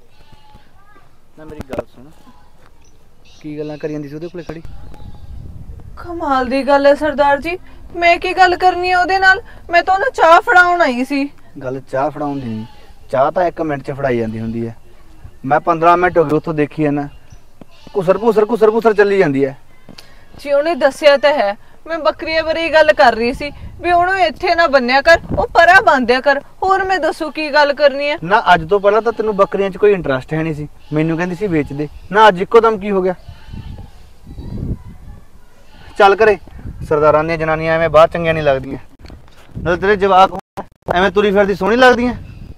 ਨਾ ਮੇਰੀ ਗੱਲ ਸੁਣ, ਕੀ ਗੱਲਾਂ ਕਰੀ ਜਾਂਦੀ ਸੀ ਉਹਦੇ ਕੋਲੇ ਖੜੀ? ਕਮਾਲ ਦੀ ਗੱਲ ਹੈ ਸਰਦਾਰ ਜੀ, ਮੈਂ ਕੀ ਗੱਲ ਕਰਨੀ ਹੈ ਉਹਦੇ ਨਾਲ? ਮੈਂ ਤਾਂ ਉਹਨੂੰ ਚਾਹ ਫੜਾਉਣ ਆਈ ਸੀ। ਗੱਲ ਚਾਹ ਫੜਾਉਣ ਦੀ ਨਹੀਂ, ਚਾਹ ਤਾਂ ਇੱਕ ਮਿੰਟ 'ਚ ਫੜਾਈ ਜਾਂਦੀ ਹੁੰਦੀ ਹੈ। ਮੈਂ ਪੰਦਰਾਂ ਮਿੰਟ ਹੋ ਗਏ ਉੱਥੋਂ ਦੇਖੀ ਹੈ ਨਾ, ਘੁਸਰ ਘੁਸਰ ਘੁਸਰ ਘੁਸਰ ਚੱਲੀ ਜਾਂਦੀ ਹੈ। ਜੀ ਉਹਨੇ ਦੱਸਿਆ ਤਾਂ ਹੈ, ਮੈਂ ਬੱਕਰੀਆਂ ਬਾਰੇ ਗੱਲ ਕਰ ਰਹੀ ਸੀ ਵੀ ਉਹਨੂੰ ਇੱਥੇ ਨਾ ਬੰਨਿਆ ਕਰ, ਉਹ ਪਰਾਂ ਬੰਨਿਆ ਕਰ। ਹੋਰ ਮੈਂ ਦੱਸੂ ਕੀ ਗੱਲ ਕਰਨੀ ਹੈ? ਨਾ ਅੱਜ ਤੋਂ ਪਹਿਲਾਂ ਤਾਂ ਤੈਨੂੰ ਬੱਕਰੀਆਂ 'ਚ ਕੋਈ ਇੰਟਰਸਟ ਹੈ ਨਹੀਂ ਸੀ, ਮੈਨੂੰ ਕਹਿੰਦੀ ਸੀ ਵੇਚ ਦੇ। ਨਾ ਅੱਜ ਇੱਕੋ ਦਮ ਕੀ ਹੋ ਗਿਆ? ਚੱਲ ਕਰੇ, ਸਰਦਾਰਾਂ ਦੀਆਂ ਜਨਾਨੀਆਂ ਐਵੇਂ ਬਾਹਰ ਚੰਗੀਆਂ ਨਹੀਂ ਲੱਗਦੀਆਂ। ਨਾਲੇ ਤੇਰੇ ਜਵਾਕ ਐਵੇਂ ਤੁਰੀ ਫਿਰਦੀ ਸੋਹਣੀ ਲੱਗਦੀਆਂ।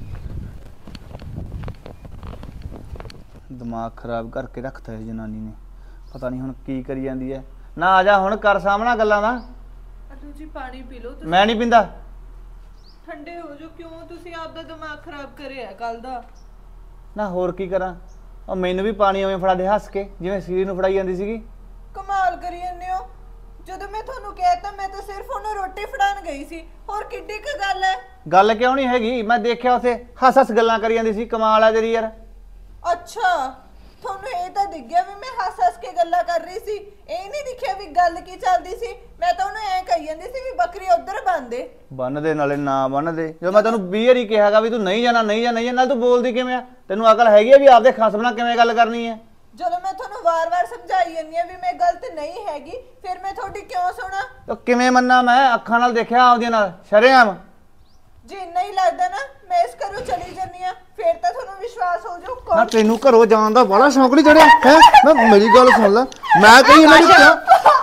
ਦਿਮਾਗ ਖਰਾਬ ਕਰਕੇ ਰੱਖਤਾ ਇਹ ਜਨਾਨੀ ਨੇ, ਪਤਾ ਨਹੀਂ ਹੁਣ ਕੀ ਕਰੀ ਜਾਂਦੀ ਹੈ। ਨਾ ਆ ਜਾ ਹੁਣ, ਕਰ ਸਾਹਮਣਾ ਗੱਲਾਂ ਦਾ। ਤੁਸੀਂ ਪਾਣੀ ਪੀ ਲਓ। ਮੈਂ ਨਹੀਂ ਪੀਂਦਾ। ਠੰਡੇ ਹੋ ਜਾਓ, ਕਿਉਂ ਤੁਸੀਂ ਆਪਦਾ ਦਿਮਾਗ ਖਰਾਬ ਕਰਿਆ ਕੱਲ ਦਾ? ਨਾ ਹੋਰ ਕੀ ਕਰਾਂ, ਉਹ ਮੈਨੂੰ ਵੀ ਪਾਣੀ ਉਵੇਂ ਫੜਾ ਦੇ ਹੱਸ ਕੇ, ਜਿਵੇਂ ਸੀਰੀ ਨੂੰ ਫੜਾਈ ਜਾਂਦੀ ਸੀਗੀ। ਕਮਾਲ ਕਰੀ ਜਾਂਦੇ ਹੋ, ਜਦੋਂ ਮੈਂ ਤੁਹਾਨੂੰ ਕਹਿਤਾ ਮੈਂ ਤਾਂ ਸਿਰਫ ਉਹਨੂੰ ਰੋਟੀ ਫੜਾਉਣ ਗਈ ਸੀ, ਹੋਰ ਕਿੱਡੀ ਕੁ ਗੱਲ ਹੈ? ਗੱਲ ਕਿਉਂ ਨਹੀਂ ਹੈਗੀ, ਮੈਂ ਦੇਖਿਆ ਉੱਥੇ ਹੱਸ ਹੱਸ ਗੱਲਾਂ ਕਰੀ ਜਾਂਦੀ ਸੀ। ਕਮਾਲ ਆ ਤੇਰੀ ਯਾਰ। ਅੱਛਾ ਤੁਹਾਨੂੰ ਇਹ ਤਾਂ ਦਿਖ ਗਿਆ ਵੀ ਮੈਂ ਹੱਸ ਹੱਸ ਕੇ ਗੱਲਾਂ ਕਰ ਰਹੀ ਸੀ, ਇਹ ਨਹੀਂ ਦਿਖਿਆ ਵੀ ਗੱਲ ਕੀ ਚੱਲਦੀ ਸੀ। ਮੈਂ ਤਾਂ ਉਹਨੂੰ ਐ ਕਹੀ ਜਾਂਦੀ ਸੀ ਵੀ ਬੱਕਰੀ ਉਧਰ ਬੰਨਦੇ। ਬੰਨ ਦੇ ਨਾਲੇ ਨਾ ਬੰਨ ਦੇ। ਜਦੋਂ ਮੈਂ ਤੈਨੂੰ ਵੀਹ ਵਾਰੀ ਕਿਹਾਗਾ ਵੀ ਤੂੰ ਨਹੀਂ ਜਾਣਾ ਨਹੀਂ ਜਾਣਾ ਨਹੀਂ ਜਾਣਾ, ਨਾਲ ਤੂੰ ਬੋਲਦੀ ਕਿਵੇਂ ਆ? ਤੈਨੂੰ ਅਕਲ ਹੈਗੀ ਆ ਵੀ ਆਪਦੇ ਖਸਮ ਨਾਲ ਕਿਵੇਂ ਗੱਲ ਕਰਨੀ ਹੈ? ਜਦੋਂ ਮੈਂ ਤੁਹਾਨੂੰ ਵਾਰ-ਵਾਰ ਸਮਝਾਈ ਜਾਂਦੀ ਆ ਵੀ ਮੈਂ ਗਲਤ ਨਹੀਂ ਹੈਗੀ, ਫਿਰ ਮੈਂ ਤੁਹਾਡੀ ਕਿਉਂ ਸੁਣਾ? ਤਾਂ ਕਿਵੇਂ ਮੰਨਾਂ ਮੈਂ? ਅੱਖਾਂ ਨਾਲ ਦੇਖਿਆ ਆਪਦੀਆਂ ਨਾਲ ਸ਼ਰੇਆਮ। ਜੇ ਇੰਨਾ ਹੀ ਲੱਗਦਾ ਨਾ ਮੈਂ ਇਸ ਘਰੋਂ ਚਲੀ ਜਾਂਦੀ ਆ, ਫਿਰ ਤਾਂ ਤੁਹਾਨੂੰ ਵਿਸ਼ਵਾਸ ਹੋ ਜਾਊ। ਨਾ ਕੌਣ ਤੈਨੂੰ ਘਰੋਂ ਜਾਣ ਦਾ ਬੜਾ ਸ਼ੌਂਕ ਨਹੀਂ ਚੜਿਆ ਹੈ? ਮੈਂ ਮੇਰੀ ਗੱਲ ਸੁਣ ਲੈ, ਮੈਂ ਕਹੀ ਇਹਨਾਂ ਨੂੰ ਕਿਹਾ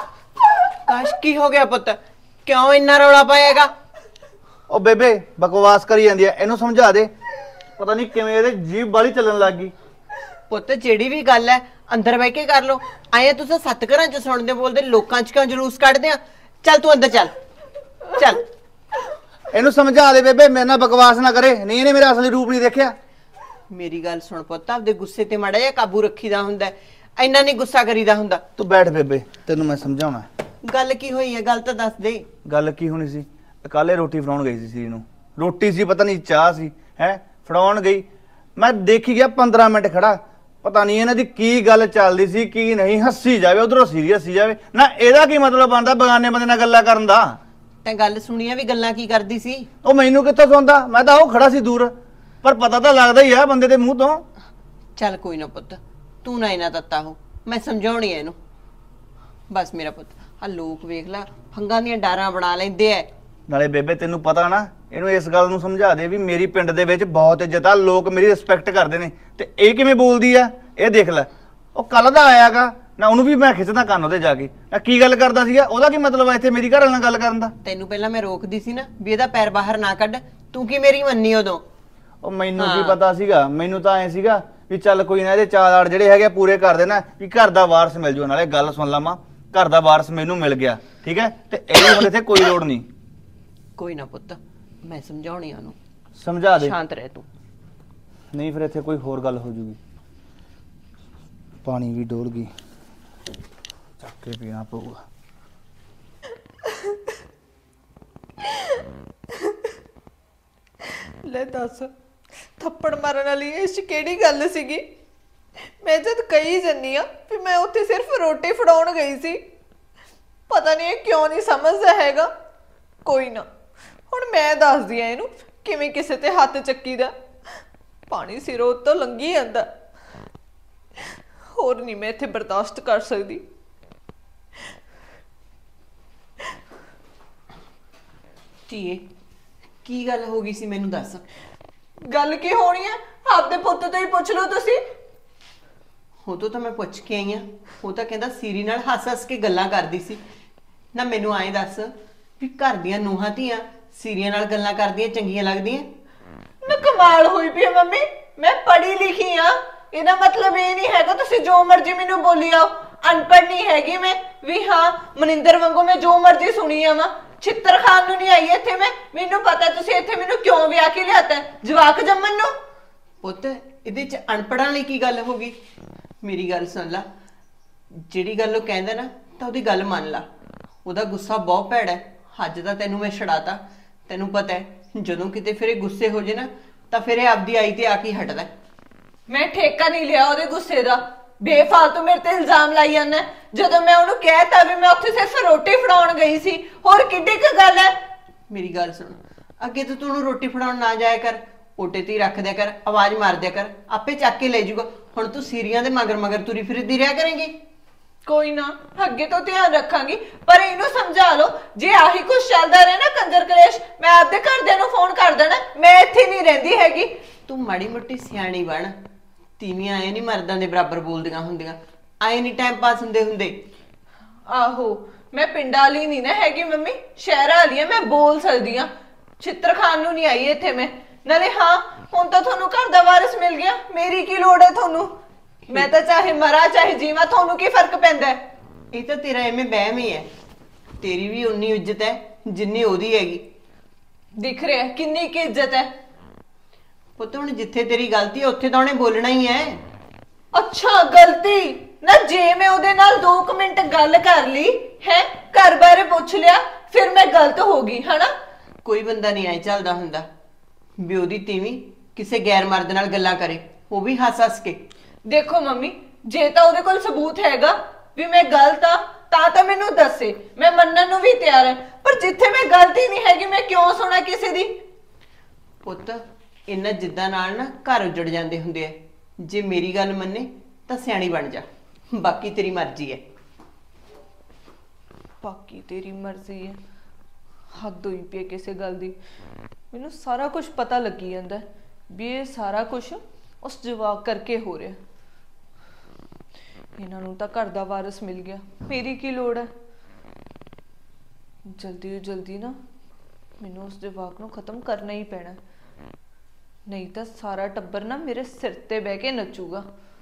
ਕਾਸ਼ ਕੀ ਹੋ ਗਿਆ ਪੁੱਤ, ਕਿਉਂ ਇੰਨਾ ਰੌਲਾ ਪਾਏਗਾ? ਉਹ ਬੇਬੇ ਬਕਵਾਸ ਕਰੀ ਜਾਂਦੀ ਐ, ਇਹਨੂੰ ਸਮਝਾ ਦੇ। ਪਤਾ ਨਹੀਂ ਕਿਵੇਂ ਇਹਦੇ ਜੀਭ ਵਾਲੀ ਚੱਲਣ ਲੱਗ ਗਈ। ਪੁੱਤ ਜਿਹੜੀ ਵੀ ਗੱਲ ਹੈ ਅੰਦਰ ਬਹਿ ਕੇ ਕਰ ਲੋ। ਆਏ ਤੁਸੀਂ ਸੱਤ ਘਰਾਂ ਚ ਸੁਣਦੇ ਬੋਲਦੇ, ਲੋਕਾਂ ਚ ਕਿਉਂ ਜਲੂਸ ਕੱਢਦੇ ਆ? ਚੱਲ ਤੂੰ ਅੰਦਰ ਚੱਲ ਚੱਲ। ਇਹਨੂੰ ਸਮਝਾ ਦੇ ਬੇਬੇ, ਮੇਰੇ ਨਾਲ ਬਕਵਾਸ ਨਾ ਕਰੇ, ਨਹੀਂ ਇਹਨੇ ਮੇਰਾ ਅਸਲੀ ਰੂਪ ਨਹੀਂ ਦੇਖਿਆ। ਮੇਰੀ ਗੱਲ ਸੁਣ ਪੁੱਤ, ਆਪਦੇ ਗੁੱਸੇ ਤੇ ਮਾੜਾ ਜਿਹਾ ਕਾਬੂ ਰੱਖੀਦਾ ਹੁੰਦਾ, ਇੰਨਾ ਨਹੀਂ ਗੁੱਸਾ ਕਰੀਦਾ ਹੁੰਦਾ। ਤੂੰ ਬੈਠ ਬੇਬੇ, ਤੈਨੂੰ ਮੈਂ ਸਮਝਾਉਣਾ। ਗੱਲ ਕੀ ਹੋਈ ਹੈ, ਗੱਲ ਤਾਂ ਦੱਸ ਦੇ। ਗੱਲ ਕੀ ਹੋਣੀ ਸੀ? ਕੱਲ੍ਹ ਰੋਟੀ ਫੜਾਉਣ ਗਈ ਸੀ ਸੀ ਨੂੰ, ਰੋਟੀ ਸੀ ਪਤਾ ਨਹੀਂ ਚਾਹ ਸੀ, ਹੈ ਫੜਾਉਣ ਗਈ। ਮੈਂ ਦੇਖੀ ਗਿਆ ਪੰਦਰਾਂ ਮਿੰਟ ਖੜਾ, ਪਤਾ ਨਹੀਂ ਇਹਨਾਂ ਦੀ ਕੀ ਗੱਲ ਚੱਲਦੀ ਸੀ ਕੀ ਨਹੀਂ। ਹੱਸੀ ਜਾਵੇ ਉਧਰੋਂ ਸੀਰੀਅਸ ਹੀ ਜਾਵੇ ਨਾ, ਇਹਦਾ ਕੀ ਮਤਲਬ ਬਣਦਾ ਬਗਾਨੇ ਬੰਦੇ ਨਾਲ ਗੱਲਾਂ ਕਰਨ ਦਾ? ਤੈਂ ਗੱਲ ਸੁਣੀਆਂ ਵੀ ਗੱਲਾਂ ਕੀ ਕਰਦੀ ਸੀ? ਉਹ ਮੈਨੂੰ ਕਿੱਥੋਂ ਸੁਣਦਾ, ਮੈਂ ਤਾਂ ਉਹ ਖੜਾ ਸੀ ਦੂਰ, ਪਰ ਪਤਾ ਤਾਂ ਲੱਗਦਾ ਹੀ ਆ ਬੰਦੇ ਦੇ ਮੂੰਹ ਤੋਂ। ਚੱਲ ਕੋਈ ਨਾ ਪੁੱਤ, ਤੂੰ ਨਾ ਇਹਨਾਂ ਤੱਤਾ ਹੋ, ਮੈਂ ਸਮਝਾਉਣੀ ਐ ਇਹਨੂੰ। ਬਸ ਮੇਰਾ ਪੁੱਤ, ਆ ਲੋਕ ਵੇਖ ਲੈ ਫੰਗਾਂ ਦੀਆਂ ਡਾਰਾਂ ਬਣਾ ਲੈਂਦੇ ਐ। ਨਾਲੇ ਬੇਬੇ ਤੈਨੂੰ ਪਤਾ ਨਾ, ਇਹਨੂੰ ਇਸ ਗੱਲ ਨੂੰ ਸਮਝਾ ਦੇ ਵੀ ਮੇਰੀ ਪਿੰਡ ਦੇ ਵਿੱਚ ਬਹੁਤ ਇੱਜ਼ਤ ਆ, ਲੋਕ ਮੇਰੀ ਰਿਸਪੈਕਟ ਕਰਦੇ ਨੇ, ਤੇ ਇਹ ਕਿਵੇਂ ਬੋਲਦੀ ਆ? ਇਹ ਦੇਖ ਲੈ, ਉਹ ਕੱਲ ਦਾ ਆਇਆਗਾ ਨਾ, ਉਹਨੂੰ ਵੀ ਮੈਂ ਖਿੱਚਦਾ ਕੰਨ ਉਹਦੇ ਜਾ ਕੇ, ਨਾ ਕੀ ਗੱਲ ਕਰਦਾ ਸੀਗਾ, ਉਹਦਾ ਕੀ ਮਤਲਬ ਆ ਇੱਥੇ ਮੇਰੀ ਘਰ ਨਾਲ ਗੱਲ ਕਰਨ ਦਾ? ਤੈਨੂੰ ਪਹਿਲਾਂ ਮੈਂ ਰੋਕਦੀ ਸੀ ਨਾ ਵੀ ਇਹਦਾ ਪੈਰ ਬਾਹਰ ਨਾ ਕੱਢ, ਤੂੰ ਕੀ ਮੇਰੀ ਮੰਨੀ ਉਦੋਂ? ਉਹ ਮੈਨੂੰ ਕੀ ਪਤਾ ਸੀਗਾ, ਮੈਨੂੰ ਤਾਂ ਐ ਸੀਗਾ ਵੀ ਚੱਲ ਕੋਈ ਨਾ ਇਹਦੇ ਚਾਰ ਆੜ ਜਿਹੜੇ ਹੈਗੇ ਪੂਰੇ ਕਰ ਦੇਣਾ, ਵੀ ਘਰ ਦਾ ਵਾਰਸ ਮਿਲ ਜੂ। ਨਾਲੇ ਗੱਲ ਸੁਣ ਲਵਾਂ, ਘਰ ਦਾ ਵਾਰਸ ਮੈਨੂੰ ਮਿਲ ਗਿਆ, ਠੀਕ ਹੈ, ਤੇ ਇਹਨੂੰ ਹੁਣ ਇੱਥੇ ਕੋਈ ਲੋੜ ਨਹੀਂ। ਕੋਈ ਨਾ ਪੁੱਤ, ਮੈਂ ਸਮਝਾਉਣੀ ਆ ਉਹਨੂੰ, ਸਮਝਾ ਦੇ। ਸ਼ਾਂਤ ਰਹਿ ਤੂੰ। ਨਹੀਂ ਫਿਰ ਇੱਥੇ ਕੋਈ ਹੋਰ ਗੱਲ ਹੋ ਜੂਗੀ। ਪਾਣੀ ਵੀ ਡੋਲ ਗਈ, ਚੱਕ ਕੇ ਪੀਣਾ ਪਊਗਾ। ਲੈ ਦੱਸ, ਥੱਪੜ ਮਾਰਨ ਵਾਲੀ ਇਹ 'ਚ ਕਿਹੜੀ ਗੱਲ ਸੀਗੀ? ਮੈਂ ਜਦ ਕਹੀ ਜੰਨੀ ਆ ਵੀ ਮੈਂ ਉੱਥੇ ਸਿਰਫ ਰੋਟੀ ਫੜਾਉਣ ਗਈ ਸੀ, ਪਤਾ ਨਹੀਂ ਇਹ ਕਿਉਂ ਨਹੀਂ ਸਮਝਦਾ ਹੈਗਾ। ਕੋਈ ਨਾ, ਹੁਣ ਮੈਂ ਦੱਸਦੀ ਆ ਇਹਨੂੰ ਕਿਵੇਂ ਕਿਸੇ ਤੇ ਹੱਥ ਚੱਕੀਦਾ। ਪਾਣੀ ਸਿਰੋਂ ਤੋਂ ਲੰਘੀ ਜਾਂਦਾ, ਹੋਰ ਨਹੀਂ ਮੈਂ ਇੱਥੇ ਬਰਦਾਸ਼ਤ ਕਰ ਸਕਦੀ। ਧੀਏ ਕੀ ਗੱਲ ਹੋ ਗਈ ਸੀ, ਮੈਨੂੰ ਦੱਸ। ਗੱਲ ਕੀ ਹੋਣੀ ਹੈ? ਆਪਦੇ ਪੁੱਤ ਤੋਂ ਹੀ ਪੁੱਛ ਲਓ ਤੁਸੀਂ। ਉਹ ਤੋਂ ਤਾਂ ਮੈਂ ਪੁੱਛ ਕੇ ਆਈ ਆ, ਉਹ ਤਾਂ ਕਹਿੰਦਾ ਸੀਰੀ ਨਾਲ ਹੱਸ ਹੱਸ ਕੇ ਗੱਲਾਂ ਕਰਦੀ ਸੀ। ਨਾ ਮੈਨੂੰ ਐਂ ਦੱਸ ਵੀ ਘਰ ਦੀਆਂ ਨੂੰਹਾਂ ਧੀਆਂ ਸੀਰੀਆਂ ਨਾਲ ਗੱਲਾਂ ਕਰਦੀਆਂ ਚੰਗੀਆਂ ਲੱਗਦੀਆਂ? ਨਾ ਕਮਾਲ ਹੋਈ ਪਈ ਮੰਮੀ, ਮੈਂ ਪੜ੍ਹੀ ਲਿਖੀ ਆ, ਇਹਦਾ ਮਤਲਬ ਇਹ ਨਹੀਂ ਹੈਗਾ ਤੁਸੀਂ ਜੋ ਮਰਜ਼ੀ ਮੈਨੂੰ ਬੋਲੀ ਆਓ। ਅਨਪੜ੍ਹ ਨਹੀਂ ਹੈਗੀ ਮੈਂ ਵੀ, ਹਾਂ ਮਨਿੰਦਰ ਵਾਂਗੂ ਮੈਂ ਜੋ ਮਰਜ਼ੀ ਸੁਣੀ ਆਵਾਂ। ਛਿੱਤਰ ਖਾਨ ਨੂੰ ਨਹੀਂ ਆਈ ਇੱਥੇ ਮੈਂ, ਮੈਨੂੰ ਪਤਾ ਤੁਸੀਂ ਇੱਥੇ ਮੈਨੂੰ ਕਿਉਂ ਵਿਆਹ ਕੇ ਲਿਆਤਾ, ਜਵਾਕ ਜੰਮਣ ਨੂੰ। ਪੁੱਤ ਇਹਦੇ ਚ ਅਨਪੜਾਂ ਲਈ ਕੀ ਗੱਲ ਹੋ ਗਈ? ਮੇਰੀ ਗੱਲ ਸੁਣ ਲਾ, ਜਿਹੜੀ ਗੱਲ ਉਹ ਕਹਿੰਦਾ ਨਾ ਤਾਂ ਉਹਦੀ ਗੱਲ ਮੰਨ ਲਾ। ਉਹਦਾ ਗੁੱਸਾ ਬਹੁਤ ਭੈੜਾ ਹੈ, ਅੱਜ ਦਾ ਤੈਨੂੰ ਮੈਂ ਛੜਾਤਾ। ਤੈਨੂੰ ਪਤਾ ਹੈ ਜਦੋਂ ਕਿਤੇ ਫਿਰ ਇਹ ਗੁੱਸੇ ਹੋ ਜੇ ਨਾ ਤਾਂ ਫਿਰ ਇਹ ਆਪਦੀ ਆਈ ਤੇ ਆ ਕੇ ਹਟਦਾ। ਮੈਂ ਠੇਕਾ ਨਹੀਂ ਲਿਆ ਉਹਦੇ ਗੁੱਸੇ ਦਾ, ਬੇਫਾਲਤੂ ਮੇਰੇ ਤੇ ਇਲਜ਼ਾਮ ਲਾਈ ਜਾਂਦਾ। ਜਦੋਂ ਮੈਂ ਉਹਨੂੰ ਕਹਿਤਾ ਵੀ ਮੈਂ ਉੱਥੇ ਸਿਰਫ ਰੋਟੀ ਫੜਾਉਣ ਗਈ ਸੀ, ਹੋਰ ਕਿੱਡੀ ਕੁ ਗੱਲ ਹੈ? ਮੇਰੀ ਗੱਲ ਸੁਣ, ਅੱਗੇ ਤੋਂ ਤੂੰ ਉਹਨੂੰ ਰੋਟੀ ਫੜਾਉਣ ਨਾ ਜਾਇਆ ਕਰ, ਓਟੇ ਤੇ ਹੀ ਰੱਖ ਦਿਆ ਕਰ, ਆਵਾਜ਼ ਮਾਰ ਦਿਆ ਕਰ, ਆਪੇ ਚੱਕ ਕੇ ਲੈ ਜਾਊਗਾ। ਹੁਣ ਤੂੰ ਸੀਰੀਆਂ ਦੇ ਮਗਰ ਮਗਰ ਤੁਰੀ ਫਿਰਦੀ ਰਿਹਾ ਕਰੇਂਗੀ। ਕੋਈ ਨਾ, ਅੱਗੇ ਤੋਂ ਧਿਆਨ ਰੱਖਾਂਗੀ, ਪਰ ਇਹਨੂੰ ਸਮਝਾ ਲਓ ਜੇ ਆਹੀ ਕੁਝ ਚੱਲਦਾ ਰਹੇ ਨਾ ਕੰਜਰ ਕਲੇਸ਼, ਮੈਂ ਆਪਦੇ ਘਰਦਿਆਂ ਨੂੰ ਫੋਨ ਕਰ ਦੇਣਾ, ਮੈਂ ਇੱਥੇ ਨਹੀਂ ਰਹਿੰਦੀ ਹੈਗੀ। ਤੂੰ ਮਾੜੀ ਮੋਟੀ ਸਿਆਣੀ ਬਣ, ਤੀਵੀਆਂ ਆਏ ਨਹੀਂ ਮਰਦਾਂ ਦੇ ਬਰਾਬਰ ਬੋਲਦੀਆਂ ਹੁੰਦੀਆਂ, ਆਏ ਨਹੀਂ ਟਾਈਮ ਪਾਸ ਹੁੰਦੇ ਹੁੰਦੇ। ਆਹੋ, ਮੈਂ ਪਿੰਡਾਂ ਵਾਲੀ ਨਹੀਂ ਨਾ ਹੈਗੀ ਮੰਮੀ, ਸ਼ਹਿਰਾਂ ਵਾਲੀ ਆ, ਮੈਂ ਬੋਲ ਸਕਦੀ ਆ। ਛਿੱਤਰ ਖਾਨ ਨੂੰ ਨਹੀਂ ਆਈ ਇੱਥੇ ਮੈਂ। ਨਾਲੇ ਹਾਂ, ਹੁਣ ਤਾਂ ਤੁਹਾਨੂੰ ਘਰ ਦਾ ਵਾਰਿਸ ਮਿਲ ਗਿਆ, ਮੇਰੀ ਕੀ ਲੋੜ ਹੈ ਤੁਹਾਨੂੰ? ਮੈਂ ਤਾਂ ਚਾਹੇ ਮਰਾਂ ਚਾਹੇ ਜੀਵਾਂ, ਤੁਹਾਨੂੰ ਕੀ ਫਰਕ ਪੈਂਦਾ ਹੈ? ਇਹ ਤਾਂ ਤੇਰਾ ਐਵੇਂ ਵਹਿਮ ਹੀ ਹੈ, ਤੇਰੀ ਵੀ ਉਨੀ ਇੱਜ਼ਤ ਹੈ ਜਿੰਨੀ ਉਹਦੀ ਹੈਗੀ। ਦਿਖ ਰਿਹਾ ਕਿੰਨੀ ਕੀ ਇੱਜ਼ਤ ਹੈ। ਪੁੱਤ ਹੁਣ ਜਿੱਥੇ ਤੇਰੀ ਗਲਤੀ ਹੈ ਉੱਥੇ ਤਾਂ ਉਹਨੇ ਬੋਲਣਾ ਹੀ ਹੈ। ਅੱਛਾ ਗਲਤੀ ਨਾ, ਜੇ ਮੈਂ ਉਹਦੇ ਨਾਲ ਦੋ ਕੁ ਮਿੰਟ ਗੱਲ ਕਰ ਲਈ ਹੈ, ਘਰ ਬਾਰੇ ਪੁੱਛ ਲਿਆ, ਫਿਰ ਮੈਂ ਗਲਤ ਹੋ ਗਈ ਹਨਾ? ਕੋਈ ਬੰਦਾ ਨਹੀਂ ਐ ਚੱਲਦਾ ਹੁੰਦਾ ਵੀ ਉਹਦੀ ਤੀਵੀਂ ਕਿਸੇ ਗੈਰ ਮਰਦ ਨਾਲ ਗੱਲਾਂ ਕਰੇ, ਉਹ ਵੀ ਹੱਸ ਹੱਸ ਕੇ। ਦੇਖੋ ਮੰਮੀ, ਜੇ ਤਾਂ ਉਹਦੇ ਕੋਲ ਸਬੂਤ ਹੈਗਾ ਵੀ ਮੈਂ ਗਲਤ ਆ ਤਾਂ ਤਾਂ ਮੈਨੂੰ ਦੱਸੇ, ਮੈਂ ਮੰਨਣ ਨੂੰ ਵੀ ਤਿਆਰ ਹਾਂ। ਪਰ ਜਿੱਥੇ ਮੈਂ ਗਲਤੀ ਨਹੀਂ ਹੈਗੀ, ਮੈਂ ਕਿਉਂ ਸੁਣਾ ਕਿਸੇ ਦੀ? ਪੁੱਤ, ਇਹਨਾਂ ਜਿੱਦਾਂ ਨਾਲ ਨਾ ਘਰ ਉਜੜ ਜਾਂਦੇ ਹੁੰਦੇ ਆ। ਜੇ ਮੇਰੀ ਗੱਲ ਮੰਨੇ ਤਾਂ ਸਿਆਣੀ ਬਣ ਜਾ, ਬਾਕੀ ਤੇਰੀ ਮਰਜ਼ੀ ਹੈ। ਬਾਕੀ ਤੇਰੀ ਮਰਜ਼ੀ ਹੈ, ਹੱਦ ਹੋਈ ਪਈ ਹੈ ਕਿਸੇ ਗੱਲ ਦੀ। ਮੈਨੂੰ ਸਾਰਾ ਕੁਝ ਪਤਾ ਲੱਗੀ ਜਾਂਦਾ ਵੀ ਇਹ ਸਾਰਾ ਕੁਝ ਉਸ ਜਵਾਕ ਕਰਕੇ ਹੋ ਰਿਹਾ। ਇਹਨਾਂ ਨੂੰ ਤਾਂ ਘਰ ਦਾ ਵਾਰਿਸ ਮਿਲ ਗਿਆ, ਮੇਰੀ ਕੀ ਲੋੜ ਹੈ? ਜਲਦੀ ਤੋਂ ਜਲਦੀ ਨਾ ਮੈਨੂੰ ਉਸ ਜਵਾਕ ਨੂੰ ਖਤਮ ਕਰਨਾ ਹੀ ਪੈਣਾ, ਨਹੀਂ ਤਾਂ ਸਾਰਾ ਟੱਬਰ ਨਾ ਮੇਰੇ ਸਿਰ ਤੇ ਬਹਿ ਕੇ ਨੱਚੂਗਾ।